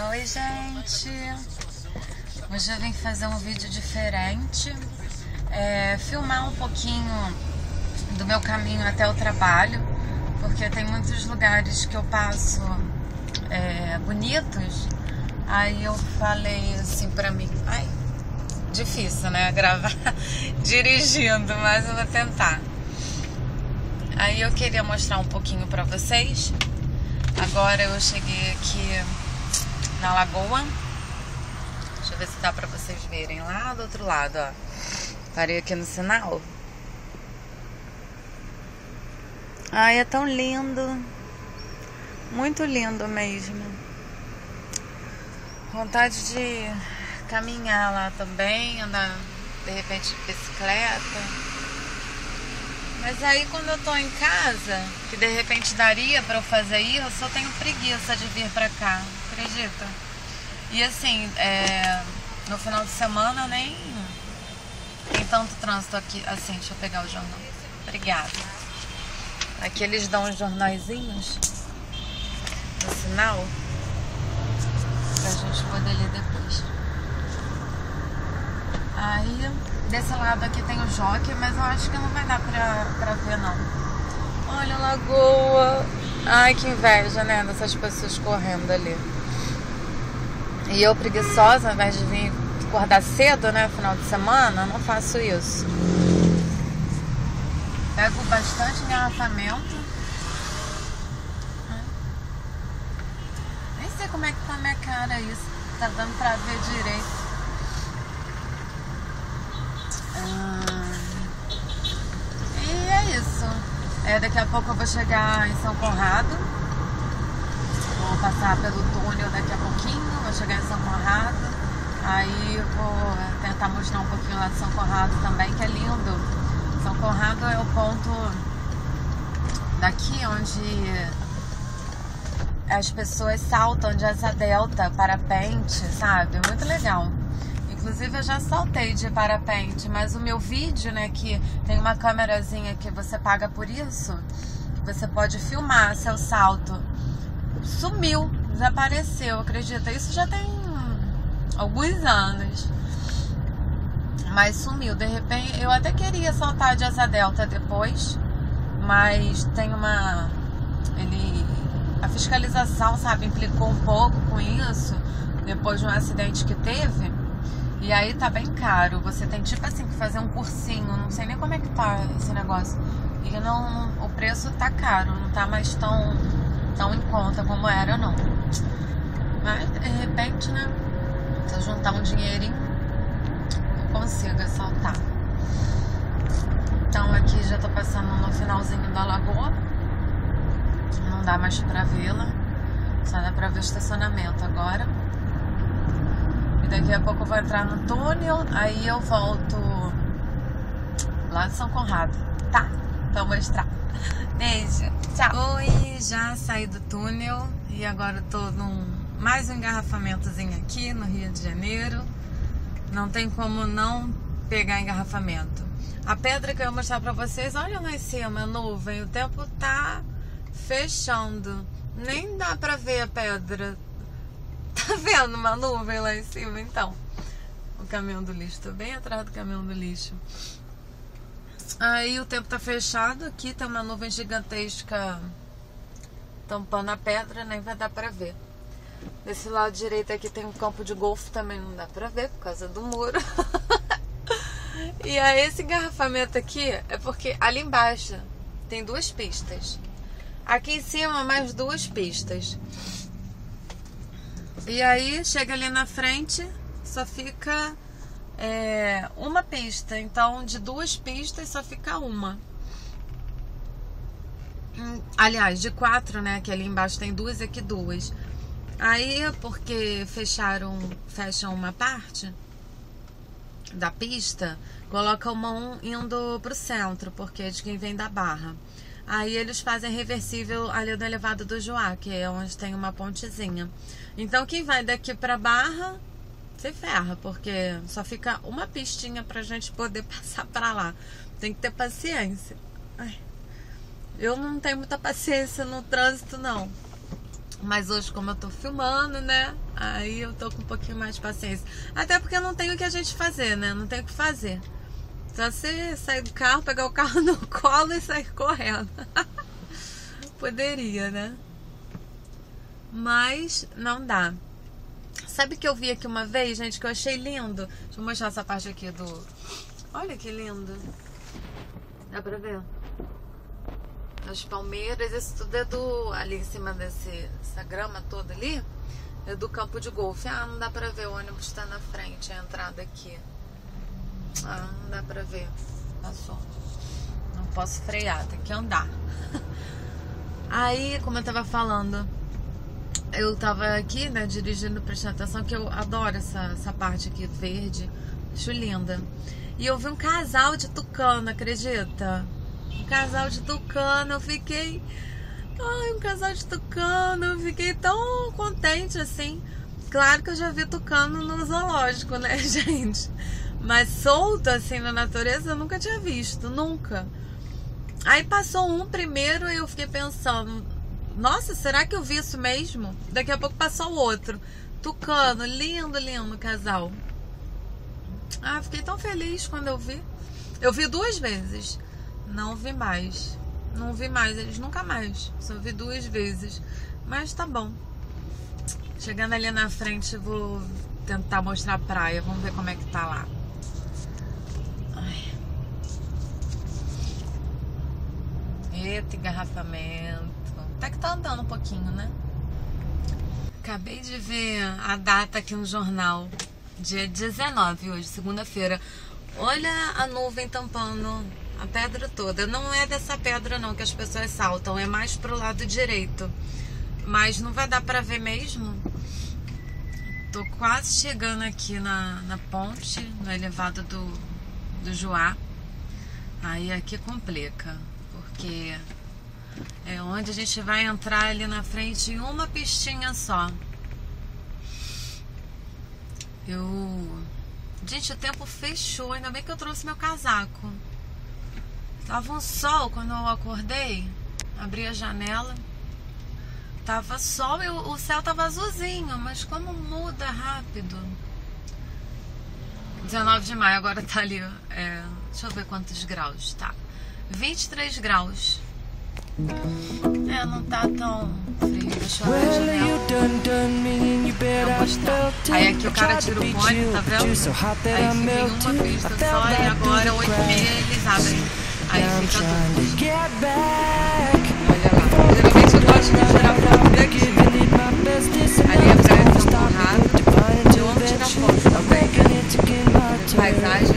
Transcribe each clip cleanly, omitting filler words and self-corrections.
Oi, gente! Hoje eu vim fazer um vídeo diferente, filmar um pouquinho do meu caminho até o trabalho, porque tem muitos lugares que eu passo bonitos. Aí eu falei assim pra mim, difícil, né, gravar dirigindo, mas eu vou tentar. Aí eu queria mostrar um pouquinho pra vocês. Agora eu cheguei aqui na lagoa. Deixa eu ver se dá pra vocês verem lá do outro lado, ó. Parei aqui no sinal. Ai, é tão lindo. Muito lindo mesmo. Vontade de caminhar lá também, andar de repente de bicicleta. Mas aí quando eu tô em casa, que de repente daria pra eu fazer isso, eu tenho preguiça de vir pra cá, acredita? E assim, no final de semana nem tem tanto trânsito aqui. Assim, deixa eu pegar o jornal. Obrigada. Aqui eles dão uns jornaizinhos no sinal pra gente poder ler depois. Aí, desse lado aqui tem o jockey, mas eu acho que não vai dar pra ver, não. Olha a lagoa. Ai, que inveja, né, dessas pessoas correndo ali. E eu, preguiçosa, ao invés de vir acordar cedo, né, final de semana, não faço isso. Pego bastante engarrafamento. Nem sei como é que tá a minha cara isso. Tá dando pra ver direito. E é isso. Daqui a pouco eu vou chegar em São Conrado. Vou passar pelo túnel daqui a pouquinho. Vou chegar em São Conrado. Aí eu vou tentar mostrar um pouquinho lá de São Conrado também, que é lindo. São Conrado é o ponto daqui onde as pessoas saltam de asa delta, parapente, sabe? É muito legal. Inclusive eu já saltei de parapente, mas o meu vídeo, né, que tem uma câmerazinha que você paga por isso, você pode filmar seu salto. Sumiu, desapareceu, acredita? Isso já tem alguns anos. Mas sumiu, de repente, eu até queria saltar de asa delta depois, mas tem a fiscalização, sabe, implicou um pouco com isso, depois de um acidente que teve. E aí tá bem caro, você tem tipo assim que fazer um cursinho, não sei nem como é que tá esse negócio. E o preço tá caro, não tá mais tão em conta como era, não. Mas de repente, né, se eu juntar um dinheirinho, eu consigo assaltar. Então aqui já tô passando no finalzinho da lagoa. Não dá mais pra vê-la, só dá pra ver o estacionamento agora. Daqui a pouco eu vou entrar no túnel, aí eu volto lá de São Conrado, tá? Então vou mostrar. Beijo, tchau! Oi, já saí do túnel e agora eu tô mais um engarrafamentozinho aqui no Rio de Janeiro. Não tem como não pegar engarrafamento. A pedra que eu vou mostrar pra vocês, olha lá em cima, a nuvem, o tempo tá fechando. Nem dá pra ver a pedra. Tá vendo uma nuvem lá em cima? Então, o caminhão do lixo, tô bem atrás do caminhão do lixo. Aí o tempo tá fechado, aqui tem uma nuvem gigantesca tampando a pedra, nem vai dar pra ver. Desse lado direito aqui tem um campo de golfe, também não dá pra ver por causa do muro. E aí esse engarrafamento aqui é porque ali embaixo tem 2 pistas. Aqui em cima mais 2 pistas. E aí, chega ali na frente, só fica uma pista. Então, de 2 pistas, só fica uma. Aliás, de 4, né? Que ali embaixo tem 2 e aqui 2. Aí, porque fecham uma parte da pista, coloca uma indo pro centro, porque é de quem vem da Barra. Aí eles fazem reversível ali do elevado do Joá, que é onde tem uma pontezinha. Então quem vai daqui pra Barra se ferra, porque só fica uma pistinha pra gente poder passar pra lá. Tem que ter paciência. Eu não tenho muita paciência no trânsito, não. Mas hoje, como eu tô filmando, né? Aí eu tô com um pouquinho mais de paciência. Até porque não tem o que a gente fazer, né? Não tem o que fazer. Só você sair do carro, pegar o carro no colo e sair correndo. Poderia, né? Mas não dá. Sabe que eu vi aqui uma vez, gente, que eu achei lindo? Deixa eu mostrar essa parte aqui do... Olha que lindo. Dá pra ver? As palmeiras, isso tudo é do... Ali em cima dessa grama toda ali, é do campo de golfe. Ah, não dá pra ver, o ônibus tá na frente, a entrada aqui. Ah, não dá pra ver. Passou. Não posso frear, tem que andar. Aí, como eu tava falando, eu tava aqui, né, dirigindo, prestando atenção, que eu adoro essa parte aqui verde. Acho linda. E eu vi um casal de tucano, acredita? Um casal de tucano, eu fiquei... Ai, um casal de tucano, eu fiquei tão contente, assim. Claro que eu já vi tucano no zoológico, né, gente? Mas solto, assim, na natureza, eu nunca tinha visto, nunca. Aí passou um primeiro e eu fiquei pensando... Nossa, será que eu vi isso mesmo? Daqui a pouco passou o outro. Tucano, lindo, lindo casal. Ah, fiquei tão feliz quando eu vi. Eu vi 2 vezes. Não vi mais. Não vi mais, eles nunca mais. Só vi 2 vezes. Mas tá bom. Chegando ali na frente, vou tentar mostrar a praia. Vamos ver como é que tá lá. Ai. Eita, engarrafamento. Até que tá andando um pouquinho, né? Acabei de ver a data aqui no jornal. Dia 19 hoje, segunda-feira. Olha a nuvem tampando a pedra toda. Não é dessa pedra não que as pessoas saltam, é mais pro lado direito. Mas não vai dar pra ver mesmo. Tô quase chegando aqui na ponte, no elevado do Joá. Aí aqui complica, porque é onde a gente vai entrar ali na frente em uma pistinha só. Gente, o tempo fechou, ainda bem que eu trouxe meu casaco. Tava um sol quando eu acordei, abri a janela, tava sol e o céu tava azulzinho, mas como muda rápido. 19 de maio, agora tá ali, deixa eu ver quantos graus, tá, 23 graus. Não tá tão frio, deixa eu ver a janela. Aí aqui o cara tira o fone, tá vendo? Aí fica em uma pista só e agora 8h30 eles abrem. Aí fica tudo. Olha lá, geralmente eu gosto de tirar foto daqui. Ali é praia de São Conrado. Eu amo tirar foto também, né? Paisagem,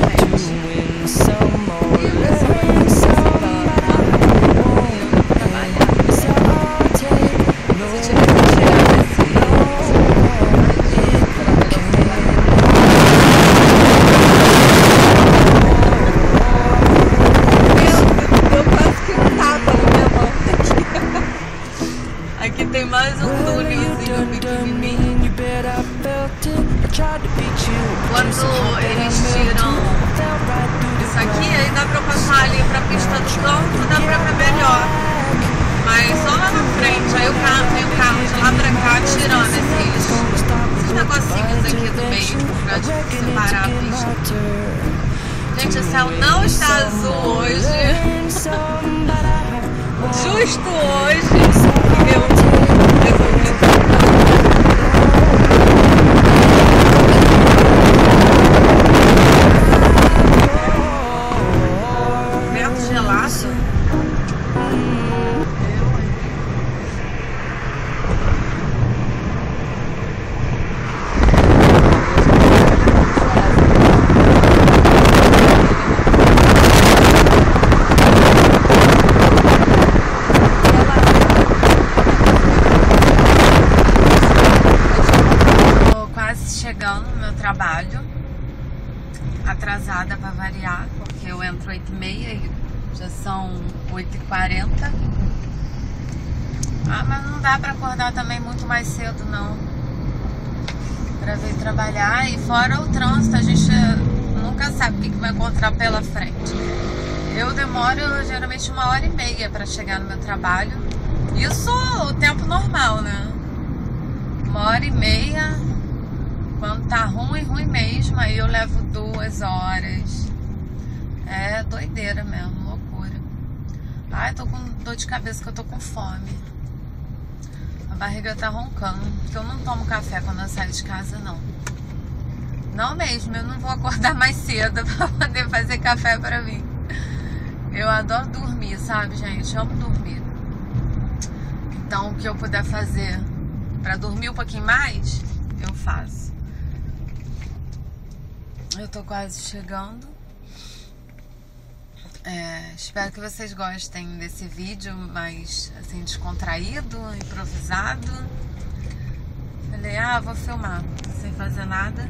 quando eles tiram isso aqui, aí dá pra passar ali pra pista do campo, dá pra ver melhor. Mas só lá na frente, aí vem o carro de lá pra cá tirando esses negocinhos aqui do meio pra separar a pista. Gente, o céu não está azul hoje. Justo hoje eu trabalho, atrasada para variar, porque eu entro 8h30 e já são 8h40. Ah, mas não dá para acordar também muito mais cedo não, para vir trabalhar. E fora o trânsito, a gente nunca sabe o que vai encontrar pela frente. Eu demoro geralmente 1h30 para chegar no meu trabalho, Isso o tempo normal, né? 1h30. Quando tá ruim, ruim mesmo, aí eu levo 2 horas. É doideira mesmo, loucura. Ai, tô com dor de cabeça que eu tô com fome. A barriga tá roncando. Porque eu não tomo café quando eu saio de casa, não. Não mesmo, eu não vou acordar mais cedo pra poder fazer café pra mim. Eu adoro dormir, sabe, gente? Eu amo dormir. Então, o que eu puder fazer pra dormir um pouquinho mais, eu faço. Eu tô quase chegando. Espero que vocês gostem desse vídeo mais assim, descontraído, improvisado. Falei, vou filmar sem fazer nada.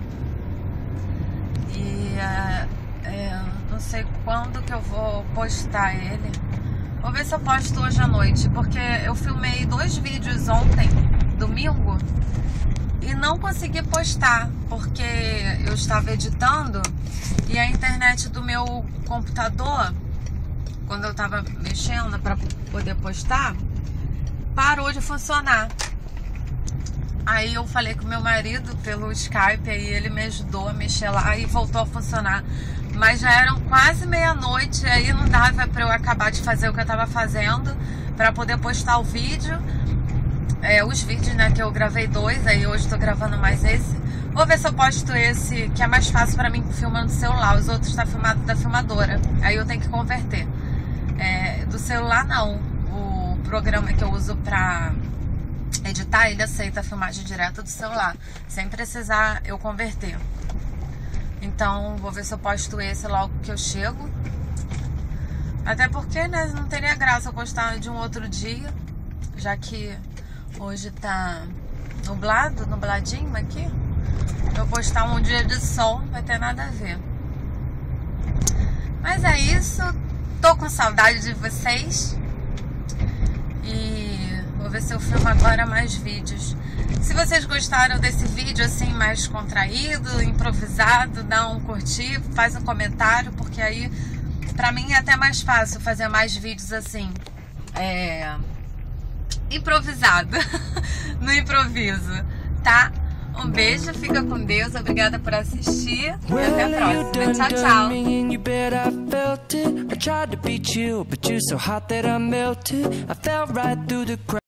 E não sei quando que eu vou postar ele. Vou ver se eu posto hoje à noite, porque eu filmei 2 vídeos ontem, domingo, e não consegui postar, porque eu estava editando e a internet do meu computador, quando eu estava mexendo para poder postar, parou de funcionar. Aí eu falei com meu marido pelo Skype, aí ele me ajudou a mexer lá e voltou a funcionar. Mas já eram quase meia-noite, aí não dava para eu acabar de fazer o que eu estava fazendo para poder postar o vídeo. Os vídeos, né, que eu gravei 2, aí hoje tô gravando mais esse. Vou ver se eu posto esse, que é mais fácil pra mim filmando no celular. Os outros tá filmado da filmadora, aí eu tenho que converter. Do celular não, o programa que eu uso pra editar, ele aceita a filmagem direta do celular, sem precisar eu converter. Então vou ver se eu posto esse logo que eu chego. Até porque, né, não teria graça eu postar de um outro dia, já que hoje tá nubladinho aqui. Eu postar um dia de sol, não vai ter nada a ver. Mas é isso. Tô com saudade de vocês. E vou ver se eu filmo agora mais vídeos. Se vocês gostaram desse vídeo assim, mais contraído, improvisado, dá um curtir, faz um comentário, porque aí pra mim é até mais fácil fazer mais vídeos assim, improvisado, no improviso, tá? Um beijo, fica com Deus, obrigada por assistir e até a próxima. Tchau, tchau.